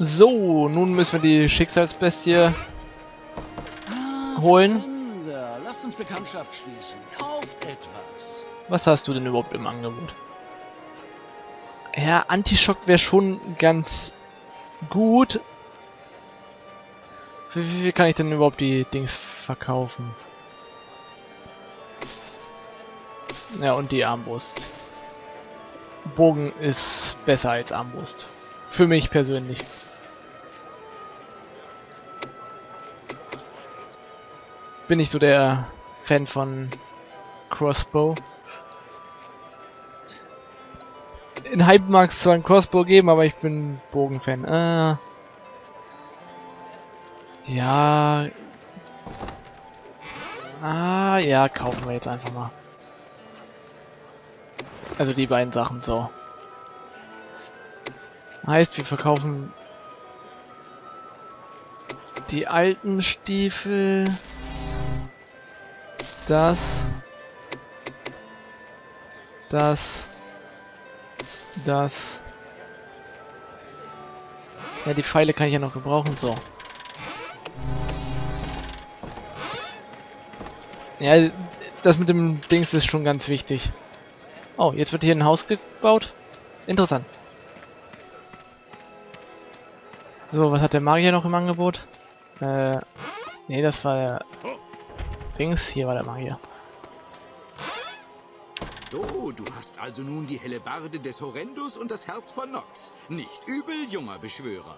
So, nun müssen wir die Schicksalsbestie holen. Fremder, lasst uns Bekanntschaft schließen. Kauft etwas. Was hast du denn überhaupt im Angebot? Ja, Antischock wäre schon ganz gut. Für wie viel kann ich denn überhaupt die Dings verkaufen? Ja, und die Armbrust. Bogen ist besser als Armbrust. Für mich persönlich. Bin ich so der Fan von Crossbow. In Hype mag es zwar ein Crossbow geben, aber ich bin Bogenfan. Ja. Ja, kaufen wir jetzt einfach mal. Also die beiden Sachen, so. Heißt, wir verkaufen die alten Stiefel. Das. Ja, die Pfeile kann ich ja noch gebrauchen, so. Ja, das mit dem Dings ist schon ganz wichtig. Oh, jetzt wird hier ein Haus gebaut. Interessant. So, was hat der Magier noch im Angebot? Nee, das war der Dings. Hier war der Magier. So, du hast also nun die Hellebarde des Horrendus und das Herz von Nox. Nicht übel, junger Beschwörer.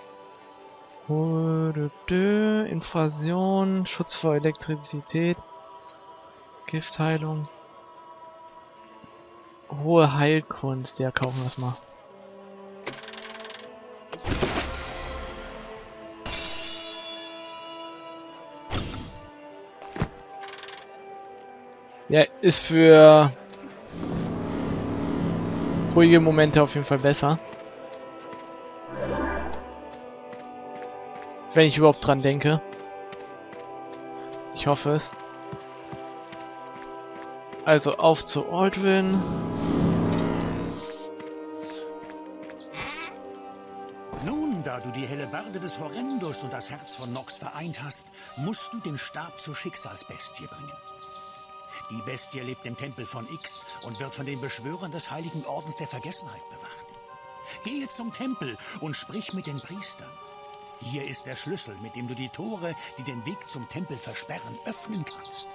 Infusion, Schutz vor Elektrizität, Giftheilung, hohe Heilkunst. Ja, kaufen wir es mal. Ja, ist für ruhige Momente auf jeden Fall besser. Wenn ich überhaupt dran denke. Ich hoffe es. Also auf zu Aldrin. Nun, da du die Hellebarde des Horrendus und das Herz von Nox vereint hast, musst du den Stab zur Schicksalsbestie bringen. Die Bestie lebt im Tempel von Ix und wird von den Beschwörern des Heiligen Ordens der Vergessenheit bewacht. Gehe zum Tempel und sprich mit den Priestern. Hier ist der Schlüssel, mit dem du die Tore, die den Weg zum Tempel versperren, öffnen kannst.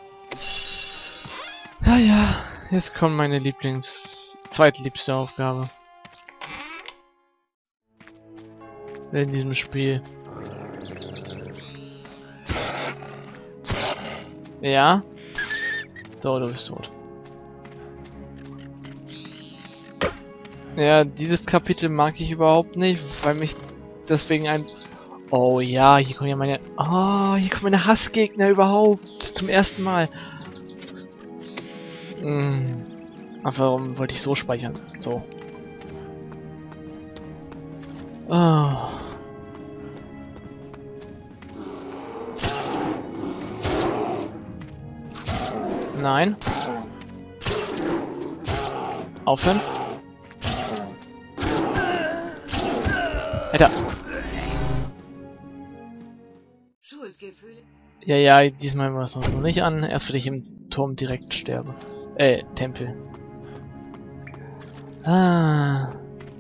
Ja, jetzt kommt meine zweitliebste Aufgabe. In diesem Spiel. Ja. So, du bist tot. Ja, dieses Kapitel mag ich überhaupt nicht, weil mich deswegen ein... Oh ja, hier kommen ja meine... Oh, hier kommen meine Hassgegner überhaupt. Zum ersten Mal. Ach, warum wollte ich so speichern? So. Oh. Nein. Aufhören. Alter. Schuldgefühle. Ja, diesmal war es noch nicht an. Erst wenn ich im Turm direkt sterbe. Tempel. Ah.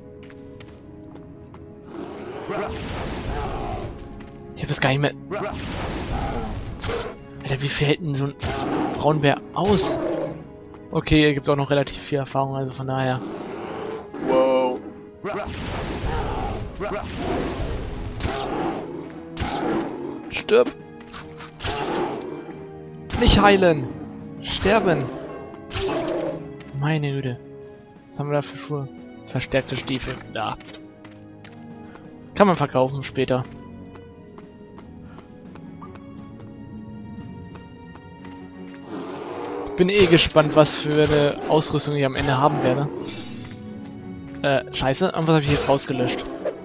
Ich hab es gar nicht mehr... Alter, wie viel hält denn so ein Braunbär aus? Okay, er gibt auch noch relativ viel Erfahrung, also von daher. Wow. Stirb! Nicht heilen! Sterben! Meine Güte. Was haben wir da für Schuhe? Verstärkte Stiefel. Da. Kann man verkaufen später. Bin eh gespannt, was für eine Ausrüstung ich am Ende haben werde. Scheiße, irgendwas habe ich jetzt rausgelöscht.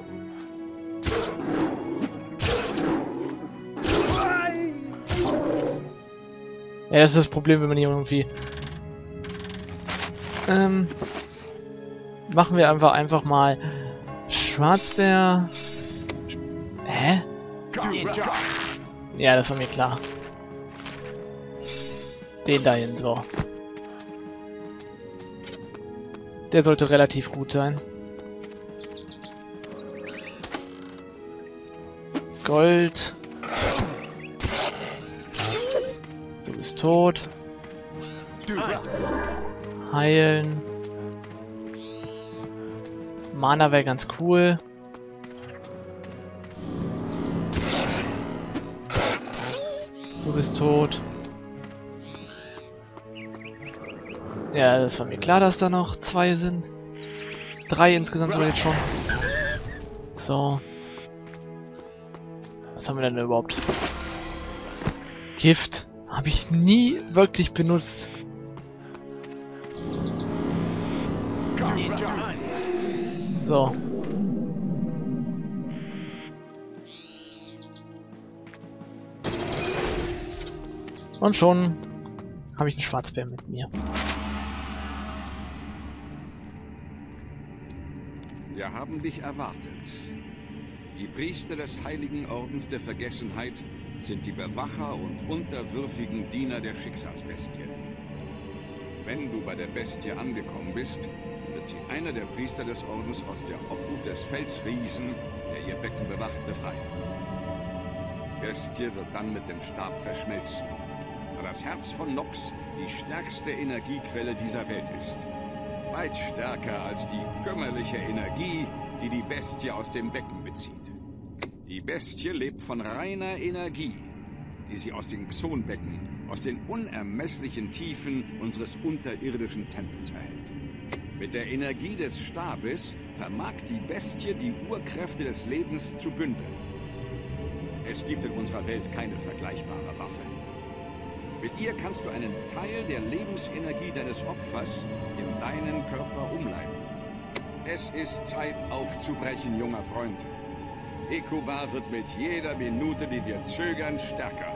Ja, das ist das Problem, wenn man hier irgendwie... machen wir einfach mal Schwarzbär, Ja, das war mir klar. Den da hin, so. Der sollte relativ gut sein. Gold. Du bist tot. Heilen. Mana wäre ganz cool. Du bist tot. Ja, das war mir klar, dass da noch 2 sind. 3 insgesamt sogar jetzt schon. So. Was haben wir denn überhaupt? Gift. Habe ich nie wirklich benutzt. So. Und schon habe ich einen Schwarzbär mit mir. Wir haben dich erwartet. Die Priester des Heiligen Ordens der Vergessenheit sind die Bewacher und unterwürfigen Diener der Schicksalsbestie. Wenn du bei der Bestie angekommen bist, wird sie einer der Priester des Ordens aus der Obhut des Felsriesen, der ihr Becken bewacht, befreien. Die Bestie wird dann mit dem Stab verschmelzen, da das Herz von Nox die stärkste Energiequelle dieser Welt ist. Weit stärker als die kümmerliche Energie, die die Bestie aus dem Becken bezieht. Die Bestie lebt von reiner Energie, die sie aus den Xonbecken, aus den unermesslichen Tiefen unseres unterirdischen Tempels erhält. Mit der Energie des Stabes vermag die Bestie die Urkräfte des Lebens zu bündeln. Es gibt in unserer Welt keine vergleichbare Waffe. Mit ihr kannst du einen Teil der Lebensenergie deines Opfers in deinen Körper umleiten. Es ist Zeit aufzubrechen, junger Freund. Hecuba wird mit jeder Minute, die wir zögern, stärker.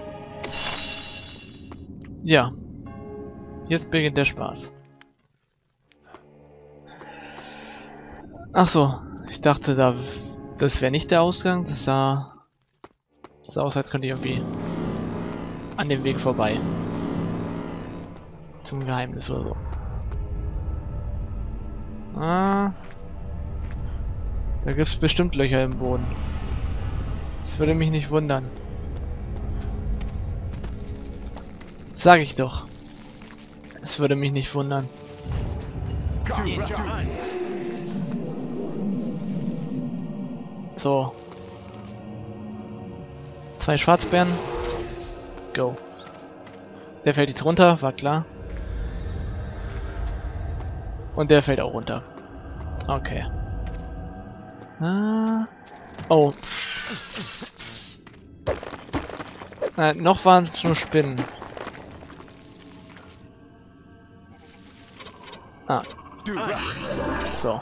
Ja. Jetzt beginnt der Spaß. Ach so, ich dachte, das wäre nicht der Ausgang. Das sah aus, als könnte ich irgendwie an dem Weg vorbei. Zum Geheimnis oder so. Ah. Da gibt es bestimmt Löcher im Boden. Das würde mich nicht wundern. Sag ich doch. Es würde mich nicht wundern. So. 2 Schwarzbären. Go. Der fällt jetzt runter, war klar. Und der fällt auch runter. Okay. Ah. Oh. Noch waren es nur Spinnen. Ah. So.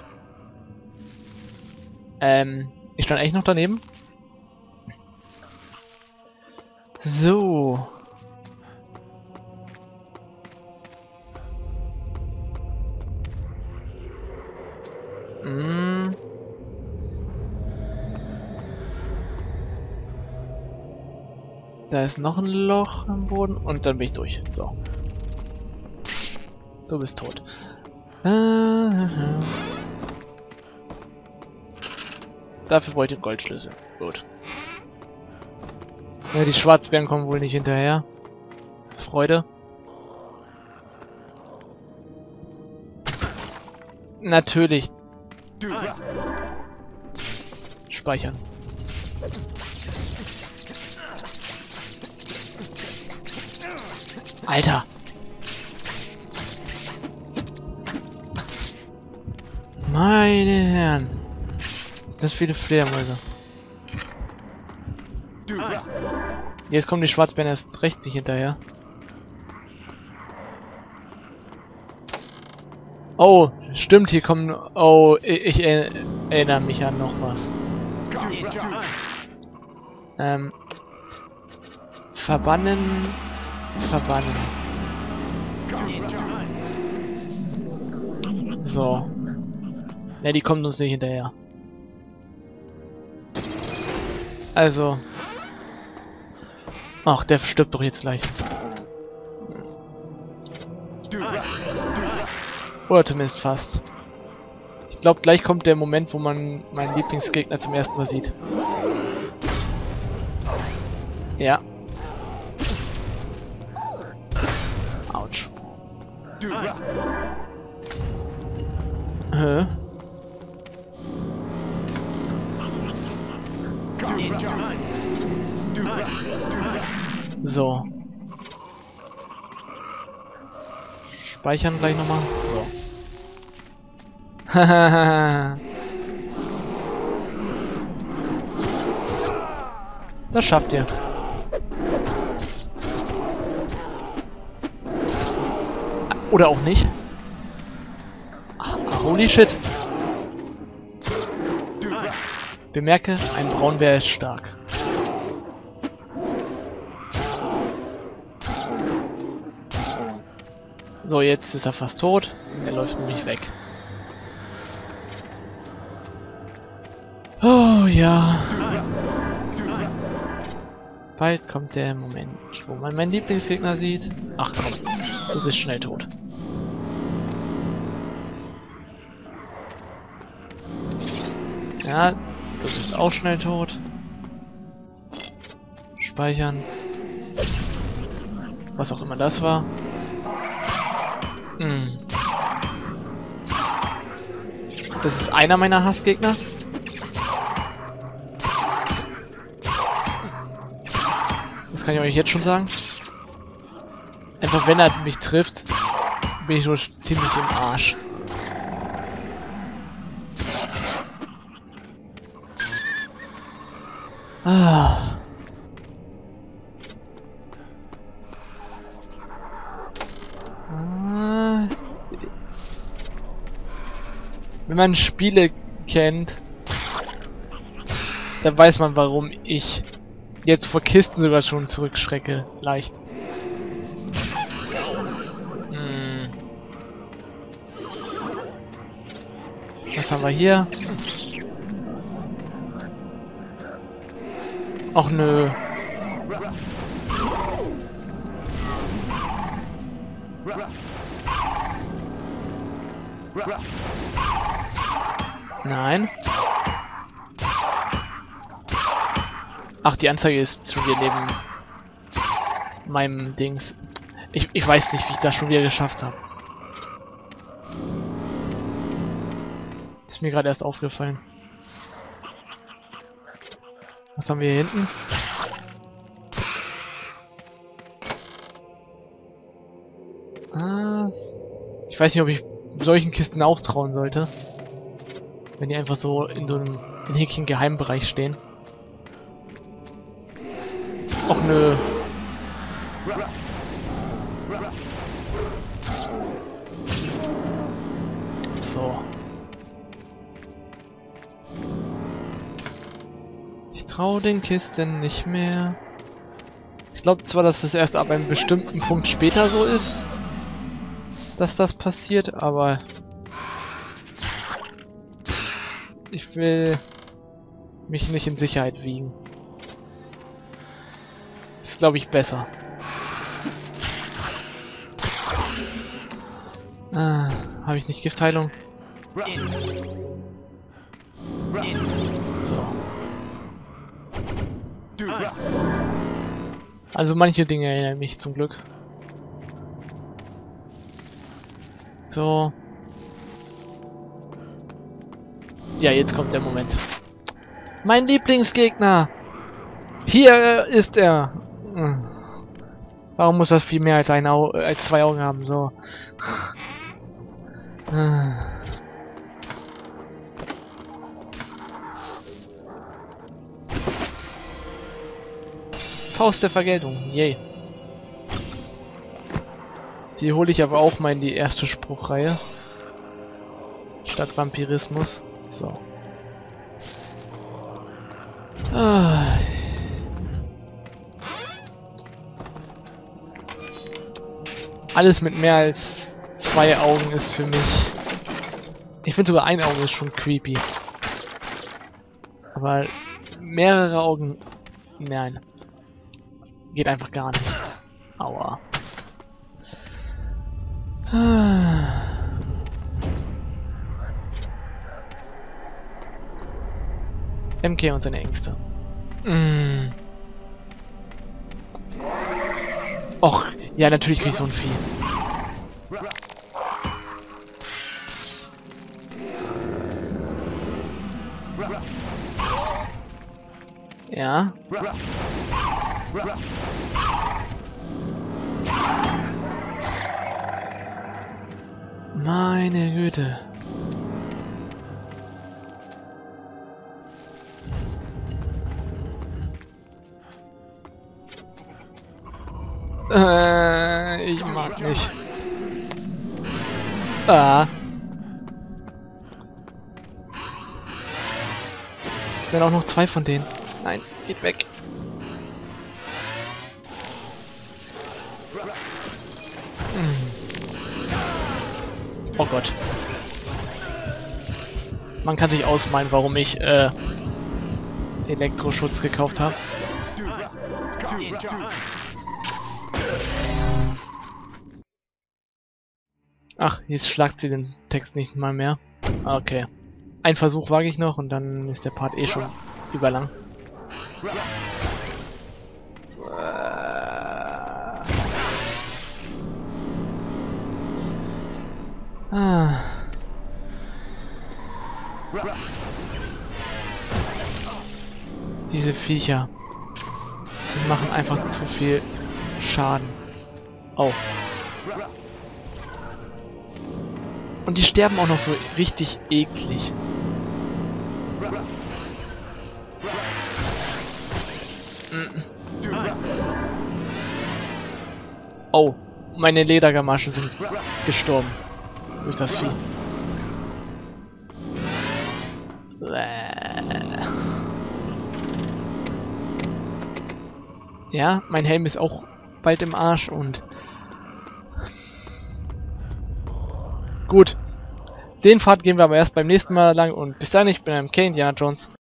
Ich stand echt noch daneben. So. Da ist noch ein Loch am Boden und dann bin ich durch. So. Du bist tot. Dafür wollte ich einen Goldschlüssel. Gut. Ja, die Schwarzbären kommen wohl nicht hinterher. Freude. Natürlich. Speichern. Alter. Meine Herren. Das viele Fledermäuse. Jetzt kommen die Schwarzbären erst recht nicht hinterher. Oh, stimmt, hier kommen... Oh, ich erinnere mich an noch was. Verbannen... Verbannen. So. Ja, die kommen uns nicht hinterher. Also, Ach, der stirbt doch jetzt gleich. Oder zumindest fast. Ich glaube, gleich kommt der Moment, wo man meinen Lieblingsgegner zum ersten Mal sieht. Ja. Autsch. So. Speichern gleich nochmal. So. Das schafft ihr. Oder auch nicht. Holy shit. Bemerke, ein Braunbär ist stark. So, jetzt ist er fast tot. Er läuft nämlich weg. Oh ja. Bald kommt der Moment, wo man meinen Lieblingsgegner sieht. Ach komm, du bist schnell tot. Ja, du bist auch schnell tot. Speichern. Was auch immer das war. Das ist einer meiner Hassgegner. Das kann ich euch jetzt schon sagen. Einfach wenn er mich trifft, bin ich nur ziemlich im Arsch. Ah. Wenn man Spiele kennt, dann weiß man, warum ich jetzt vor Kisten sogar schon zurückschrecke. Leicht. Was haben wir hier? Ach nö. Nein. Ach, die Anzeige ist schon wieder neben meinem Dings. Ich weiß nicht, wie ich das schon wieder geschafft habe. Ist mir gerade erst aufgefallen. Was haben wir hier hinten? Ah, ich weiß nicht, ob ich solchen Kisten auch trauen sollte. Wenn die einfach so in so einem Häkchen Geheimbereich stehen. Och nö. So. Ich traue den Kisten nicht mehr. Ich glaube zwar, dass das erst ab einem bestimmten Punkt später so ist, dass das passiert, aber ich will mich nicht in Sicherheit wiegen. Ist, glaube ich, besser. Ah, habe ich nicht Giftheilung? So. Also manche Dinge erinnern mich zum Glück. So. Ja, jetzt kommt der Moment. Mein Lieblingsgegner! Hier ist er! Warum muss das viel mehr als als 2 Augen haben? So. Faust der Vergeltung, yay. Die hole ich aber auch mal in die erste Spruchreihe. Statt Vampirismus. So. Ah. Alles mit mehr als 2 Augen ist für mich... Ich finde sogar ein Auge ist schon creepy. Aber mehrere Augen... Nein. Geht einfach gar nicht. Aua. MK und seine Ängste. Och, ja, natürlich krieg ich so ein Vieh. Ja. Meine Güte. Ich mag nicht. Sind auch noch 2 von denen. Nein, geht weg. Oh Gott. Man kann sich ausmalen, warum ich Elektroschutz gekauft habe. Ach, jetzt schlagt sie den Text nicht mal mehr. Okay. Ein Versuch wage ich noch und dann ist der Part eh schon überlang. Diese Viecher. Die machen einfach zu viel Schaden. Oh. Und die sterben auch noch so richtig eklig. Oh, meine Ledergamaschen sind gestorben. Durch das Vieh. Ja, mein Helm ist auch bald im Arsch und... Gut. Den Pfad gehen wir aber erst beim nächsten Mal lang und bis dahin, ich bin MK Indiana Jones.